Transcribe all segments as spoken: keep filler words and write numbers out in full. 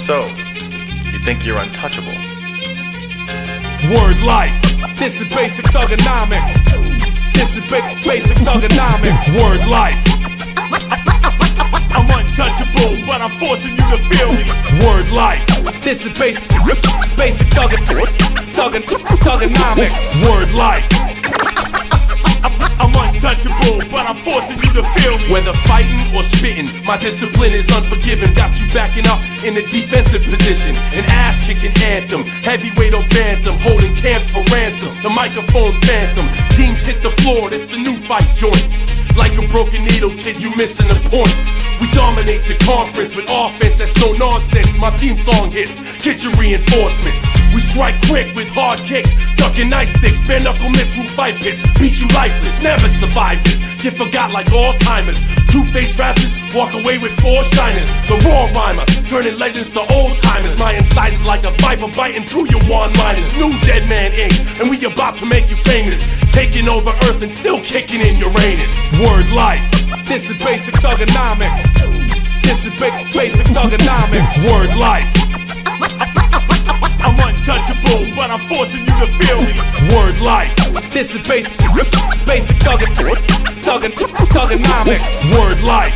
So, you think you're untouchable? Word life. This is basic thugonomics. This is ba basic thugonomics. Word life. I'm untouchable, but I'm forcing you to feel me. Word life. This is basic basic thuggin thuggin thugonomics. Word life. I'm untouchable, but I'm forcing you to feel me. Whether fighting or spitting, my discipline is unforgiving. Got you backing up in a defensive position. An ass-kicking anthem, heavyweight or bantam, holding camps for ransom. The microphone phantom, teams hit the floor, it's the new fight joint. Like a broken needle, kid, you missing a point. We dominate your conference with offense that's no nonsense. My theme song hits, get your reinforcements. We strike quick with hard kicks, ducking ice sticks, bare knuckle mitts through fight pits. Beat you lifeless, never survive this. Get forgot like all-timers. Two-faced rappers walk away with four shiners. The raw rhymer, turning legends to old-timers. My incisors like a viper biting through your one-liners. New Dead Man Incorporated, and we about to make you famous. Taking over Earth and still kicking in Uranus. Word life. This is basic thugonomics. This is ba basic thugonomics. Word life. I'm untouchable, but I'm forcing you to feel me. Word life. This is basic basic thuggin thuggin thugonomics. Word life.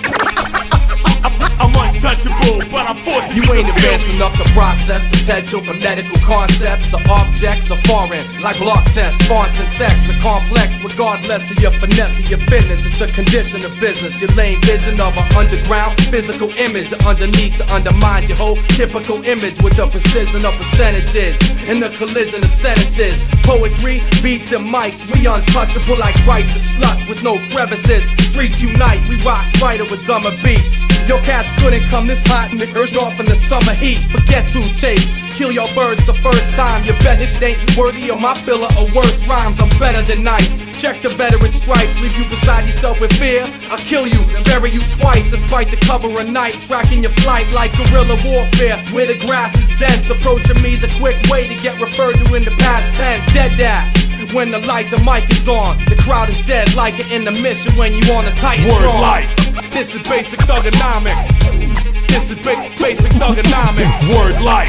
I'm untouchable, but I'm forcing you, you ain't advanced enough to process potential phonetical concepts or objects are foreign, like block tests, fonts and text are complex, regardless of your finesse or your fitness. It's a condition of business. Your lame vision of an underground physical image underneath to undermine your whole typical image with the precision of percentages in the collision of sentences. Poetry, beats and mics, we untouchable like righteous sluts with no crevices. Streets unite, we rock brighter with dumber beats. Your cats couldn't come this hot and urged off in the summer heat. Forget two takes, kill your birds the first time. Your best ain't worthy of my filler or worse rhymes. I'm better than nice. Check the veteran stripes, leave you beside yourself with fear. I'll kill you and bury you twice, despite the cover of night. Tracking your flight like guerrilla warfare, where the grass is dense. Approaching me's a quick way to get referred to in the past tense. Dead that. When the light and mic is on, the crowd is dead like an intermission when you on a Titan. Word life. This is basic thugonomics. This is ba basic thugonomics. Word life.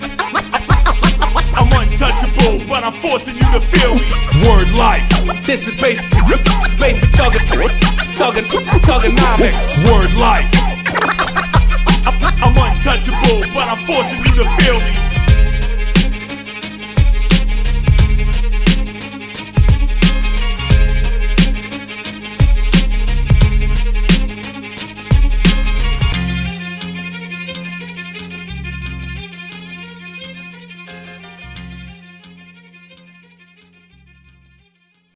I'm untouchable, but I'm forcing you to feel me. Word life. This is basic basic thuggin thuggin thugonomics. Word life. I'm untouchable, but I'm forcing you to feel me.